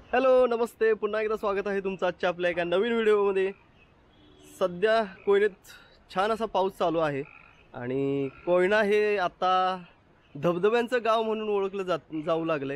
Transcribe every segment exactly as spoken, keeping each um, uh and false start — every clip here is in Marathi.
हॅलो नमस्ते, पुन्हा एकदा स्वागत आहे तुमचं आजच्या आपल्या एका नवीन व्हिडिओमध्ये। सध्या कोयनेत छान असा पाऊस चालू आहे आणि कोयना हे आता धबधब्यांचं गाव म्हणून ओळखलं जात जाऊ लागले।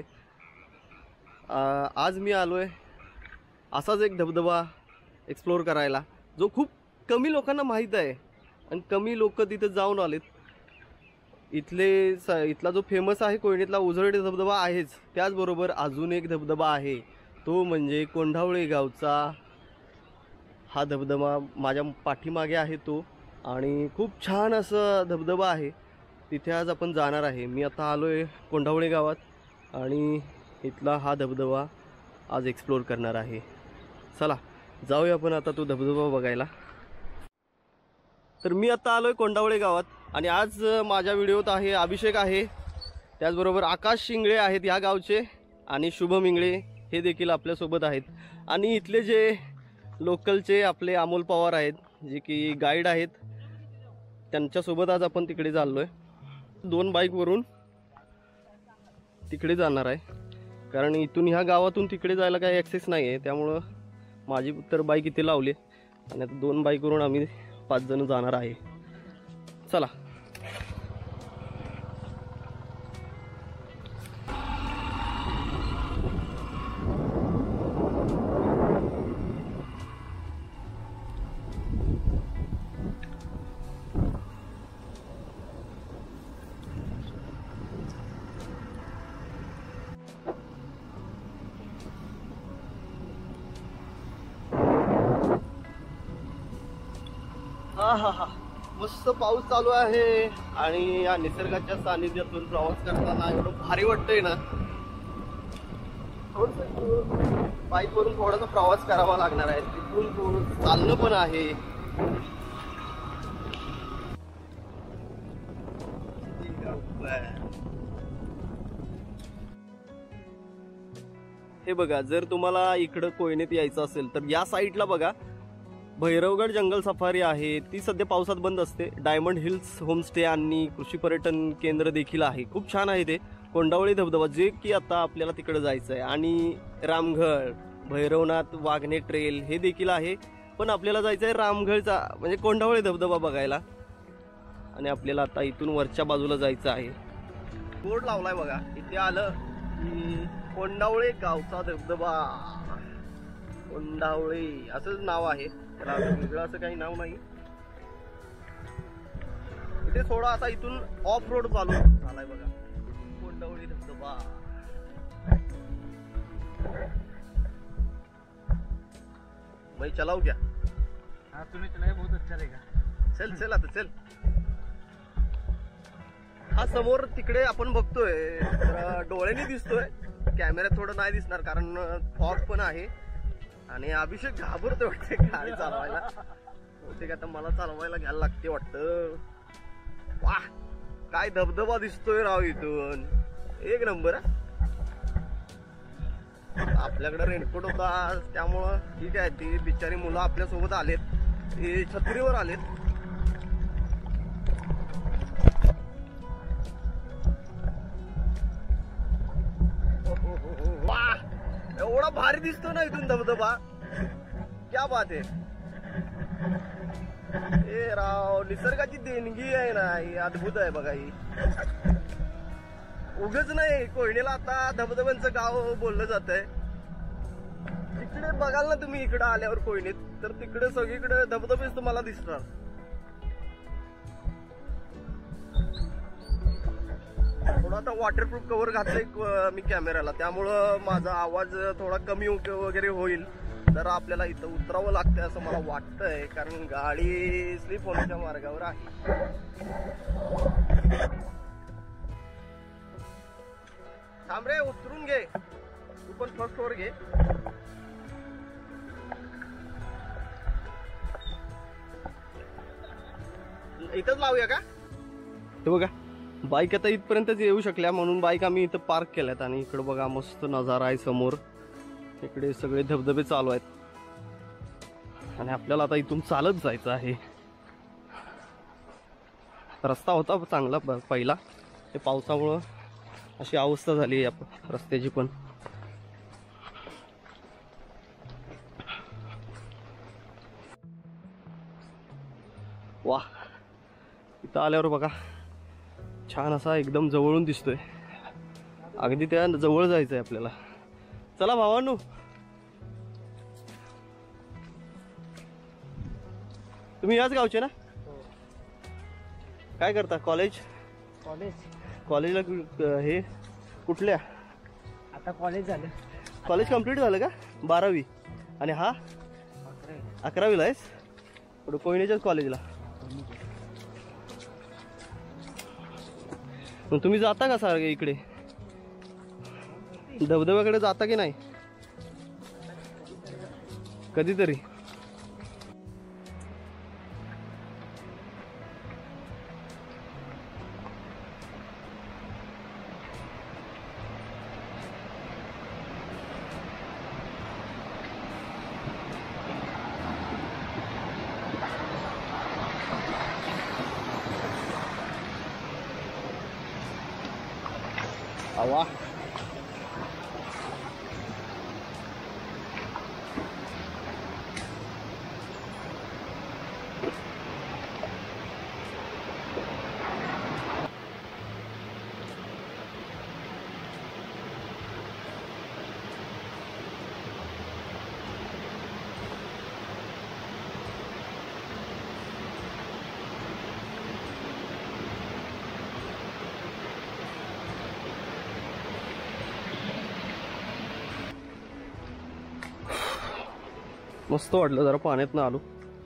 आज मी आलोय असाच एक धबधबा एक्सप्लोर करायला, जो खूप कमी लोकांना माहीत आहे आणि कमी लोक तिथे जाऊन आलेत। इथले इथला जो फेमस आहे कोयनेतला उजळडे धबधबा आहेच, त्याचबरोबर अजून एक धबधबा आहे, तो म्हणजे कोंढावळे गावचा हा धबधबा माझ्या पाठीमागे आहे तो, आणि खूप छान असा धबधबा आहे। तिथे आज आपण जाणार आहे। मी आता आलोय कोंढावळे गावात आणि इथला हा धबधबा आज एक्सप्लोर करणार आहे। चला जाऊया आपण आता तो धबधबा बघायला। तर मी आता आलोय कोंढावळे गावात आणि आज माझ्या व्हिडिओत आहे अभिषेक आहे, त्याचबरोबर आकाश शिंगळे आहेत या गावचे, आणि शुभम इंगळे हे देखील आपल्या सोबत आहेत। आणि इथले जे लोकलचे आपले अमोल पवार आहेत, जे की गाईड आहेत, त्यांच्यासोबत आज आपण तिकडे चाललोय। दोन बाईकवरून तिकडे जाणार आहे, कारण इथून ह्या गावातून तिकडे जायला काही ॲक्सेस नाही आहे, त्यामुळं माझी तर बाईक इथे लावली आणि आता दोन बाईकवरून आम्ही पाच जण जाणार आहे। चला हा हा हा मस्त पाऊस चालू आहे आणि या निसर्गाच्या सानिध्यातून प्रवास करताना एवढं भारी वाटतंय ना। थोडंसं बाईकवरून थोडासा प्रवास करावा लागणार आहे, तिथून थोडं चालणं पण आहे। हे बघा, जर तुम्हाला इकडं कोयनेत यायचं असेल तर या साईडला बघा भैरवगड जंगल सफारी आहे, ती सध्या पावसात बंद असते। डायमंड हिल्स होमस्टे आणि कृषी पर्यटन केंद्र देखील आहे, खूप छान आहे ते। कोंढावळे धबधबा जे की आता आपल्याला तिकडे जायचं आहे, आणि रामगड, भैरवनाथ वाघणे ट्रेल हे देखील आहे, पण आपल्याला जायचं आहे रामगडचा म्हणजे कोंढावळे धबधबा बघायला। आणि आपल्याला आता इथून वरच्या बाजूला जायचं आहे। बोर्ड लावलाय बघा, इथे आलं की कोंढावळे गावचा धबधबा, कोंढावळे असंच नाव आहे त्याला, वेगळं असं काही नाव नाही। इथे थोडा असा इथून ऑफ रोड चालू झालाय बघा, कोंढावळे धबधबा। भाई चलाओ क्या? हाँ तुम्हें चलाए बहुत अच्छा रहेगा। चल चल आता चल। हा समोर तिकडे आपण बघतोय तर डोळ्यांनी दिसतोय, कॅमेऱ्यात थोडं नाही दिसणार कारण फॉग पण आहे आणि अभिषेक घाबरतोय वाटते गाडी चालवायला। बहुतेक आता मला चालवायला घ्यायला लागते वाटतं। वाह काय धबधबा दिसतोय राव इथून, एक नंबर। आपल्याकडे रेनकोट होता त्यामुळं ठीक आहे, ती बिचारी मुलं आपल्या सोबत आलेत, ते छत्रीवर आलेत। वाह एवढा भारी दिसतो ना इथून धबधबा, क्या बात आहे। ए राव निसर्गाची देणगी आहे ना ही, अद्भुत आहे बघा ही। उगच नाही कोयनेला आता धबधब्यांचं गाव बोललं जात आहे। तिकडे बघाल ना तुम्ही इकडे आल्यावर कोयनेत, तर तिकडे सगळीकडे धबधबेच तुम्हाला दिसणार। थोडा आता वॉटरप्रूफ कव्हर घातलंय मी कॅमेऱ्याला, त्यामुळं माझा आवाज थोडा कमी वगैरे होईल। तर आपल्याला इथं उतरावं लागतंय असं मला वाटतंय, कारण गाडी स्लिप होण्याच्या मार्गावर आहे। थांब रे, उतरून घे, तू पण फर्स्ट वर घे। इथंच लावूया का? हे बघा बाईक आता इथपर्यंतच येऊ शकल्या, म्हणून बाईक आम्ही इथं पार्क केल्यात। आणि इकडे बघा मस्त नजारा आहे समोर, इकडे सगळे धबधबे चालू आहेत आणि आपल्याला आता इथून चालत जायचं आहे। रस्ता होता चांगला पहिला, ते पावसामुळे अशी अवस्था झाली आहे रस्त्याची पण। इथं आल्यावर बघा छान असा एकदम जवळून दिसतोय, अगदी त्या जवळ जायचं आहे आपल्याला. चला भावांनो. तुम्ही याच गावचे ना? काय करता? कॉलेज? कॉलेज कॉलेजला हे कुठल्या? आता कॉलेज झालं. कॉलेज कंप्लीट झालं का? बारावी. आणि हा अकरावीला आहेस? पुढे कोयनेच्याच कॉलेजला. मग तुम्ही जाता का सारखे इकडे धबधब्याकडे जाता की नाही? कधीतरी. वाह. मस्त वाटलं जरा पाण्यात ना आलो.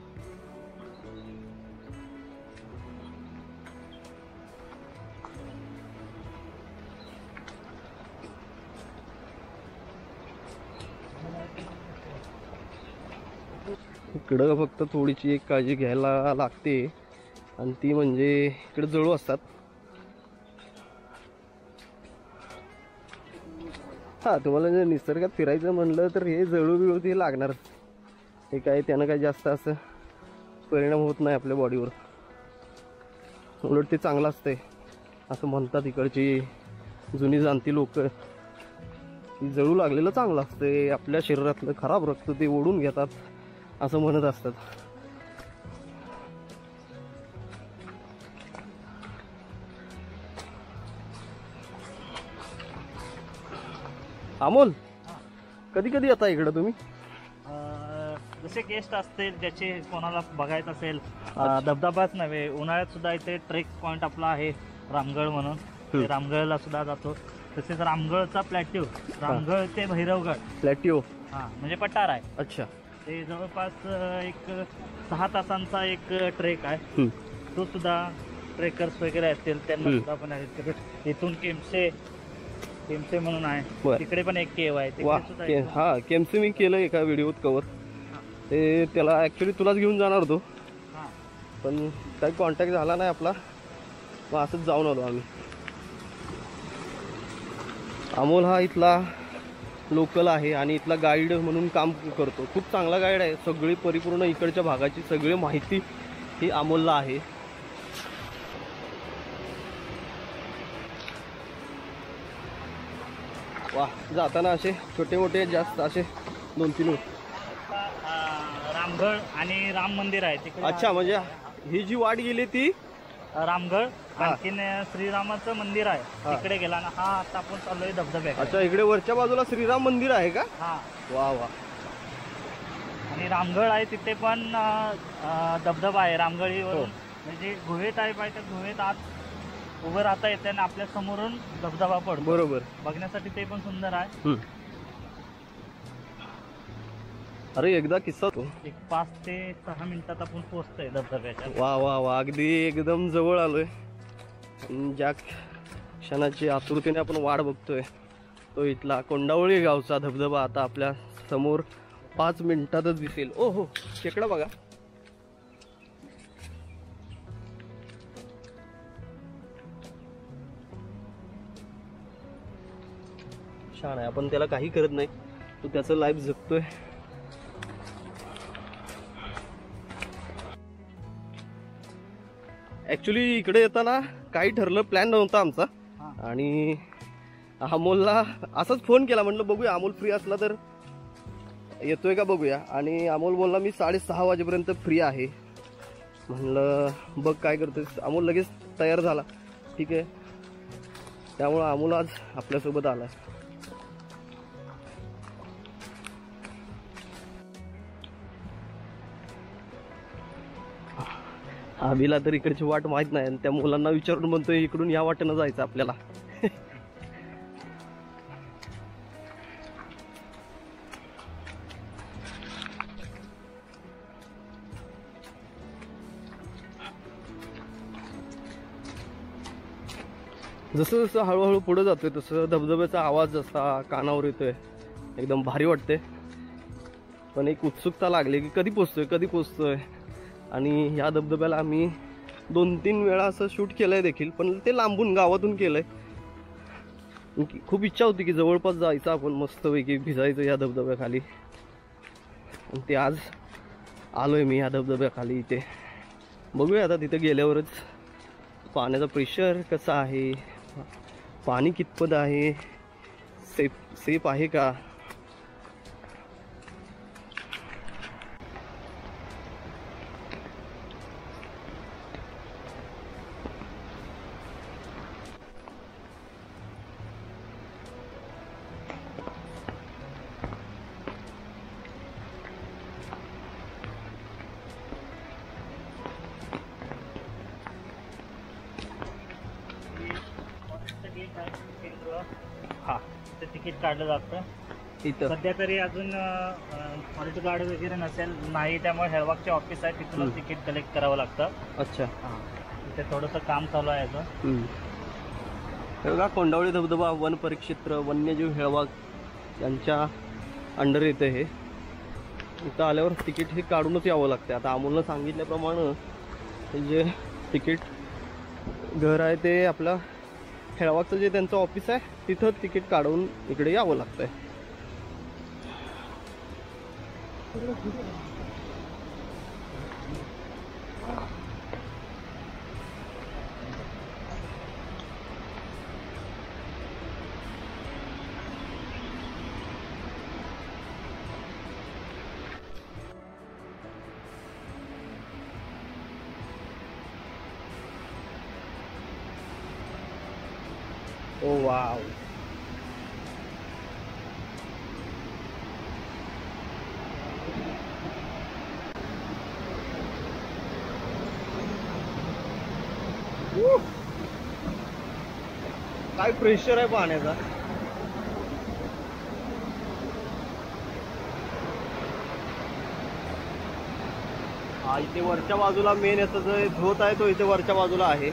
इकडं फक्त थोडीशी एक काळजी घ्यायला लागते आणि ती म्हणजे इकडे जळू असतात. हा तुम्हाला जर निसर्गात फिरायचं म्हणलं तर हे जळू बिळू ते लागणार. हे काय त्यानं काही जास्त असं परिणाम होत नाही आपल्या बॉडीवर, उलट ते चांगलं असतंय असं म्हणतात इकडची जुनी जाणती लोक. जळू लागलेलं चांगलं असतंय, आपल्या शरीरातलं खराब रक्त ते ओढून घेतात असं म्हणत असतात. अमोल कधी कधी येता इकडं तुम्ही? जसे गेस्ट असतील ज्याचे कोणाला बघायचं असेल, धबधबाच नव्हे उन्हाळ्यात सुद्धा इथे ट्रेक पॉइंट आपला आहे रामगड म्हणून, ते रामगडला सुद्धा जातो. तसेच रामगडचा प्लॅट्यू, रामगड ते भैरवगड प्लॅट्यू हा म्हणजे पठार आहे. अच्छा. ते जवळपास एक सहा तासांचा एक ट्रेक आहे. तो सुद्धा ट्रेकर्स वगैरे असतील त्यांना सुद्धा पण आहे. इथून केमसे केमसे म्हणून आहे, तिकडे पण एक केव आहे. हा केमसे मी केलं एका व्हिडिओत कवर. ते त्याला ऍक्च्युली तुलाच घेऊन जाणार होतो पण काही कॉन्टॅक्ट झाला नाही आपला, मग असंच जाऊन आलो आम्ही. अमोल हा इथला लोकल आहे आणि इथला गाईड म्हणून काम करतो. खूप चांगला गाईड आहे. सगळी परिपूर्ण इकडच्या भागाची सगळी माहिती ही अमोलला आहे. वा. जाताना असे छोटे मोठे जास्त असे दोन तीन रामगड आणि राम मंदिर आहे तिकडे. अच्छा, म्हणजे ही जी वाट गेली ती रामगड, आणखीन श्रीरामाचं मंदिर आहे तिकडे गेला ना. हा आता आपण चाललोय धबधब्या. अच्छा, इकडे वरच्या बाजूला श्रीराम मंदिर आहे का? हा. वा वा. आणि रामगड आहे तिथे पण धबधबा आहे रामगडीवरून, म्हणजे गुहे टाईप आहे. त्या गुहेत आत उभं राहता येते आणि आपल्या समोरून धबधबा पडतो. बरोबर. बघण्यासाठी ते पण सुंदर आहे. अरे एकदा किस्सा तो एक पाच ते सहा मिनिटात आपण पोहोचतोय धबधब्याच्या. वा वा वा. अगदी एकदम जवळ आलोय. ज्या क्षणाची आतुरतेने आपण वाट बघतोय तो इथला कोंढावळे गावचा धबधबा आता आपल्या समोर पाच मिनिटातच दिसेल. ओ हो, शेकडा बघा. छान आहे. आपण त्याला काही करत नाही, तो त्याचं लाईफ जगतोय. ऍक्च्युली इकडे येताना काही ठरलं प्लॅन नव्हता आमचा आणि अमोलला असाच फोन केला, म्हटलं बघूया अमोल फ्री असला तर येतोय का बघूया. आणि अमोल बोलला मी साडेसहा वाजेपर्यंत फ्री आहे. म्हणलं बघ काय करतोय. अमोल लगेच तयार झाला. ठीक आहे, त्यामुळं अमोल आज आपल्यासोबत आलाय. आम्हीला तर इकडची वाट माहित नाही आणि त्या मुलांना विचारून म्हणतोय इकडून या वाटेनं जायचं आपल्याला. जसं जसं हळूहळू पुढे जातोय तसं धबधब्याचा आवाज जसा कानावर येतोय एकदम भारी वाटते. पण एक उत्सुकता लागली की कधी पोचतोय कधी पोचतोय. आणि या धबधब्याला आम्ही दोन तीन वेळा असं शूट केलंय देखील, पण ते लांबून गावातून केलंय. खूप इच्छा होती की जवळपास जायचं आपण मस्तपैकी भिजायचं या धबधब्याखाली. आणि ते आज आलोय मी या धबधब्याखाली. इथे बघूया आता तिथे गेल्यावरच पाण्याचा प्रेशर कसा आहे, पाणी कितपत आहे, सेफ सेफ आहे का. हा, ते तिकीट काढलं जातं इथं. सध्या तरी अजून फॉरेस्ट गार्ड वगैरे नसेल नाही, त्यामुळे हेळवाकचे ऑफिस आहे तिथूनच तिकीट कलेक्ट करावं लागतं. अच्छा, हां, तिथे थोडंसं काम चालू आहे याचं. बघा कोंढावळे धबधबा वन परिक्षेत्र वन्यजीव हेळवाक यांच्या अंडर येते हे. इथं आल्यावर तिकीट हे काढूनच यावं लागतं. आता अमोलनं सांगितल्याप्रमाणे हे जे तिकीट घर आहे ते आपलं हेळवाकचं जे त्यांचं ऑफिस आहे तिथं तिकीट काढून इकडे यावं लागतंय. ओ वाव, काय प्रेशर आहे पाण्याचा. हा इथे वरच्या बाजूला मेन याचा जो झोत आहे तो इथे वरच्या बाजूला आहे.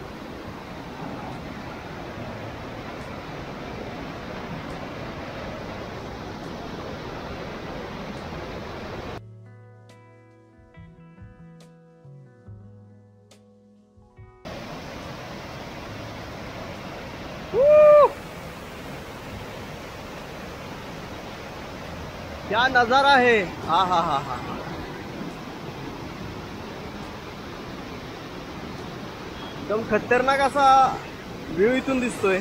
क्या नजारा है. हा हा हा हा एकदम खतरनाक असा व्ह्यू इथून दिसतोय.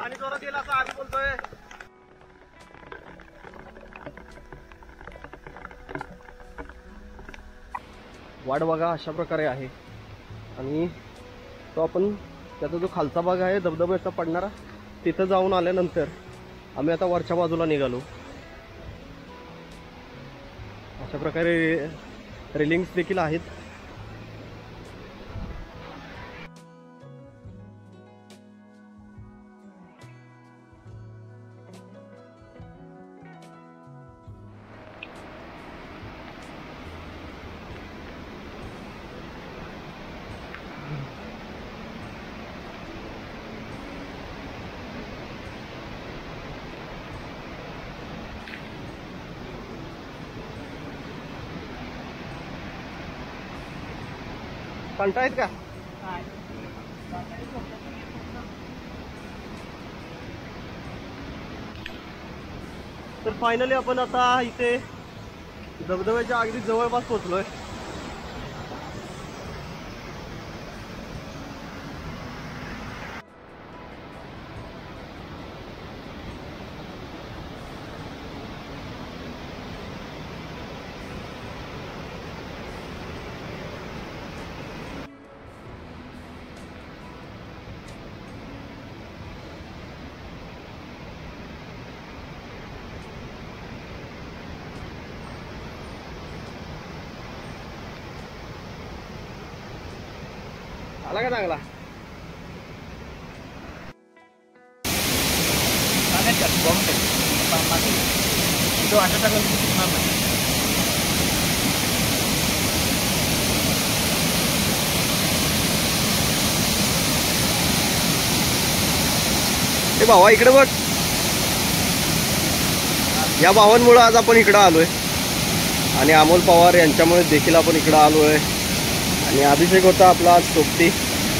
पाणी जोरात येईल असं आम्ही बोलतोय. वाट बघा अशा प्रकारे आहे आणि तो आपण त्याचा जो खालचा भाग आहे धबधब्याचा पडणारा तिथं जाऊन आल्यानंतर आम्ही आता वरच्या बाजूला निघालो. अशा प्रकारे रेलिंग्स देखील आहेत. कंटाळा आहेत का? तर फायनली आपण आता इथे धबधब्याच्या अगदी जवळपास पोहोचलोय. आला का चांगला? हे भावा इकडे बघ. या भावांमुळे आज आपण इकडं आलोय आणि अमोल पवार यांच्यामुळे देखील आपण इकडं आलोय. आणि अभिषेक होता आपला आज सोबती.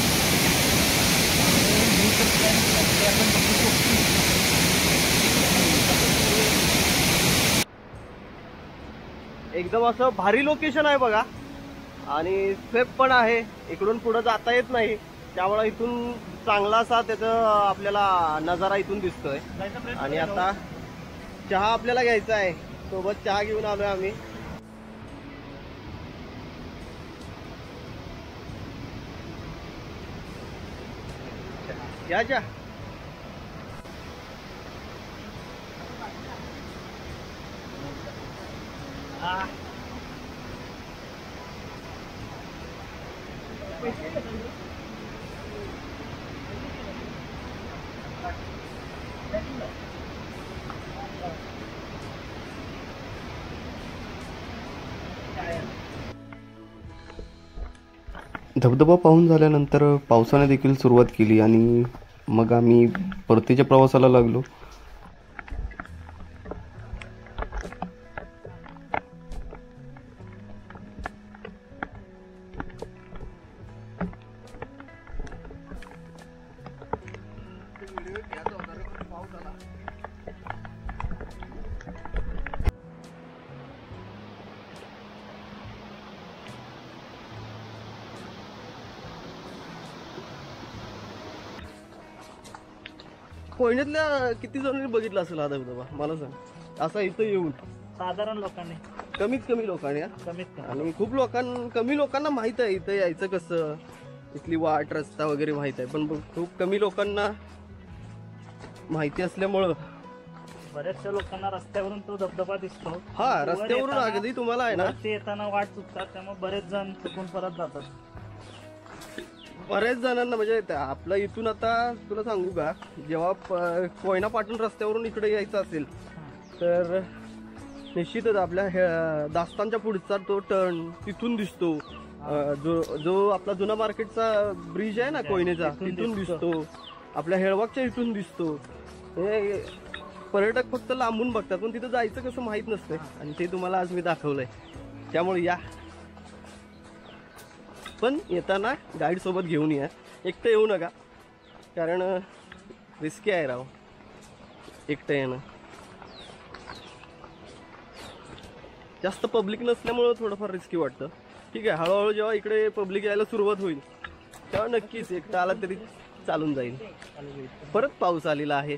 एकदम असं भारी लोकेशन आहे बघा आणि सेफ पण आहे. इकडून पुढे जाता येत नाही त्यामुळे इथून चांगला असा त्याचा आपल्याला नजारा इथून दिसतोय. आणि आता चहा आपल्याला घ्यायचा आहे, सोबत चहा घेऊन आलोय आम्ही. या चहा. धबधबा पाहून झाल्यानंतर पावसाने देखील सुरुवात केली आणि मग आम्ही परतीच्या प्रवासाला लागलो. कोयनेतल्या किती जणांनी बघितलं असेल हा धबधबा मला सांग. असा इथं येऊन साधारण लोकांनी, कमीत कमी लोकांनी, कमीत कमी. आणि खूप लोकांना कमी लोकांना माहित आहे इथं यायचं कसं, इथली वाट रस्ता वगैरे माहित आहे. पण खूप कमी लोकांना माहिती असल्यामुळं बऱ्याचशा लोकांना रस्त्यावरून तो धबधबा दिसतो. हा रस्त्यावरून अगदी तुम्हाला आहे ना येताना वाट चुकतात, त्यामुळे बरेच जण चुकून परत जातात. बऱ्याच जणांना म्हणजे आपलं इथून आता तुला सांगू का, जेव्हा कोयना पाटण रस्त्यावरून इकडे यायचं असेल तर निश्चितच आपल्या दास्तानच्या पुढचा तो टर्न तिथून दिसतो. जो जो आपला जुना मार्केटचा ब्रिज आहे ना कोयनेचा, तिथून दिसतो. आपल्या हेळवाकच्या इथून दिसतो. हे पर्यटक फक्त लांबून बघतात पण तिथं जायचं कसं माहित नसतं आणि ते तुम्हाला आज मी दाखवलंय. त्यामुळे या, पण येताना गाईड सोबत घेऊन या. एकटं येऊ नका कारण रिस्की आहे राव एकटं येणं. जास्त पब्लिक नसल्यामुळं थोडंफार रिस्की वाटतं. ठीक आहे, हळूहळू जेव्हा इकडे पब्लिक यायला सुरुवात होईल तेव्हा नक्कीच एकटा आला तरी चालून जाईल. परत पाऊस आलेला आहे.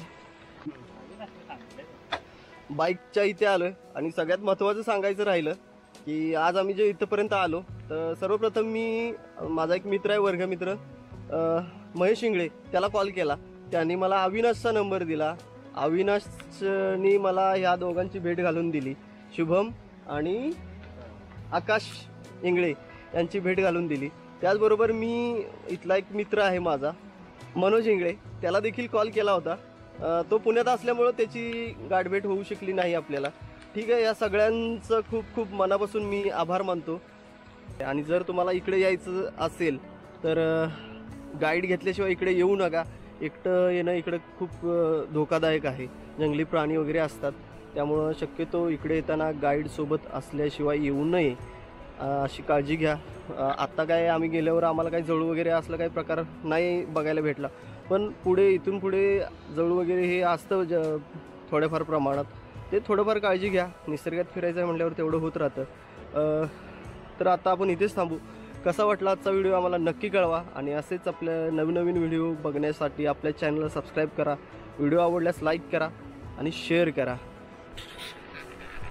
बाईकच्या इथे आलोय आणि सगळ्यात महत्त्वाचं सांगायचं राहिलं की आज आम्ही जे इथंपर्यंत आलो तर सर्वप्रथम मी माझा एक मित्र आहे, वर्गमित्र महेश इंगळे, त्याला कॉल केला. त्यांनी मला अविनाशचा नंबर दिला. अविनाशनी मला ह्या दोघांची भेट घालून दिली. शुभम आणि आकाश इंगळे यांची भेट घालून दिली. त्याचबरोबर मी इथला एक मित्र आहे माझा मनोज इंगळे, त्याला देखील कॉल केला होता. तो पुण्यात असल्यामुळं त्याची गाठभेट होऊ शकली नाही आपल्याला. ठीक आहे, या सगळ्यांचं खूप खूप मनापासून मी आभार मानतो. आणि जर तुम्हाला इकडे यायचं असेल तर गाईड घेतल्याशिवाय इकडे येऊ नका. एकटं येणं इकडं खूप धोकादायक आहे. जंगली प्राणी वगैरे असतात, त्यामुळं शक्यतो इकडे येताना गाईडसोबत असल्याशिवाय येऊ नये अशी काळजी घ्या. आत्ता काय आम्ही गेल्यावर आम्हाला काही जळू वगैरे असलं काही प्रकार नाही बघायला भेटला, पण पुढे इथून पुढे जळू वगैरे हे असतं ज थोड्याफार प्रमाणात. ते थोडंफार काळजी घ्या. निसर्गात फिरायचं आहे म्हटल्यावर तेवढं होत राहतं. तर आता आपण इथेच थांबू. कसा वाटला आजचा व्हिडिओ आम्हाला नक्की कळवा आणि असेच आपल्या नवीन नवीन व्हिडिओ बघण्यासाठी आपल्या चॅनलला सबस्क्राईब करा. व्हिडिओ आवडल्यास लाईक करा आणि शेअर करा.